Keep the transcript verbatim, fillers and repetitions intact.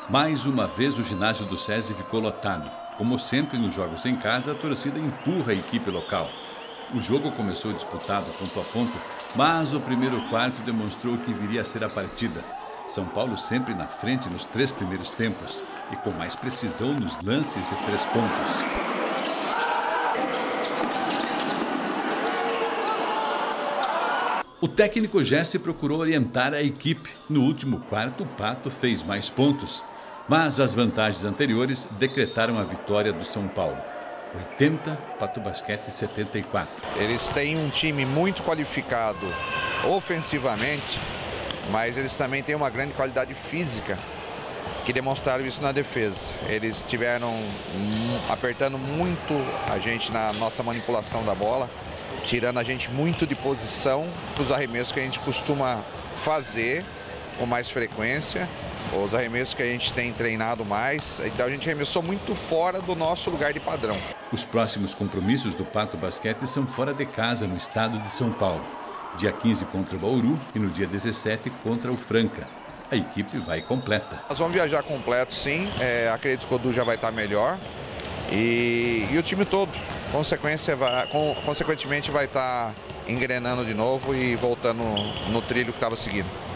Mais uma vez o ginásio do SESI ficou lotado. Como sempre nos jogos em casa, a torcida empurra a equipe local. O jogo começou disputado ponto a ponto, mas o primeiro quarto demonstrou que viria a ser a partida. São Paulo sempre na frente nos três primeiros tempos e com mais precisão nos lances de três pontos. O técnico Jesse procurou orientar a equipe. No último quarto, o Pato fez mais pontos. Mas as vantagens anteriores decretaram a vitória do São Paulo. oitenta, Pato Basquete setenta e quatro. Eles têm um time muito qualificado ofensivamente, mas eles também têm uma grande qualidade física, que demonstraram isso na defesa. Eles estiveram apertando muito a gente na nossa manipulação da bola, tirando a gente muito de posição para os arremessos que a gente costuma fazer com mais frequência, os arremessos que a gente tem treinado mais. Então a gente arremessou muito fora do nosso lugar de padrão. Os próximos compromissos do Pato Basquete são fora de casa, no estado de São Paulo. Dia quinze contra o Bauru e no dia dezessete contra o Franca. A equipe vai completa. Nós vamos viajar completo, sim. É, acredito que o Odu já vai estar melhor. E, e o time todo, consequência vai, com, consequentemente, vai estar engrenando de novo e voltando no trilho que estava seguindo.